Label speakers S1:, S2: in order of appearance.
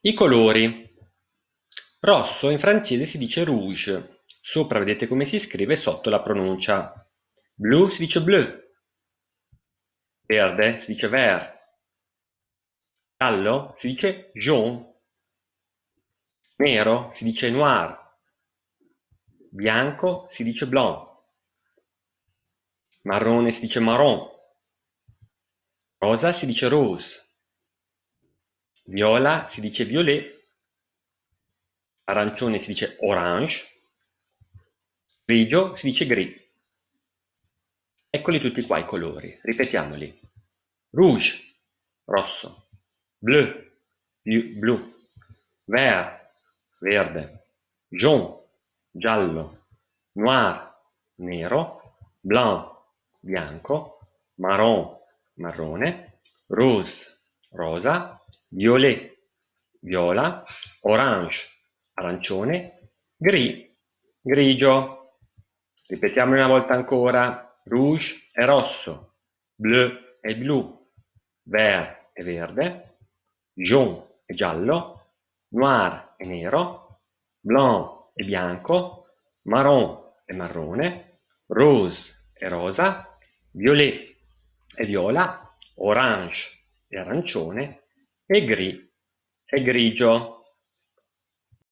S1: I colori. Rosso in francese si dice rouge. Sopra vedete come si scrive sotto la pronuncia. Blu si dice bleu. Verde si dice vert. Giallo si dice jaune. Nero si dice noir. Bianco si dice blanc. Marrone si dice marron. Rosa si dice rose. Viola si dice violet. Arancione si dice orange. Grigio si dice gris. Eccoli tutti qua i colori, ripetiamoli. Rouge, rosso. Bleu, blu. Vert, verde. Jaune, giallo. Noir, nero. Blanc, bianco. Marron, marrone. Rose, rosa. Violet, viola. Orange, arancione. Gris, grigio. Ripetiamolo una volta ancora. Rouge è rosso, bleu è blu, vert è verde, jaune è giallo, noir è nero, blanc è bianco, marron è marrone, rose è rosa, violet è viola, orange è arancione e gris è grigio.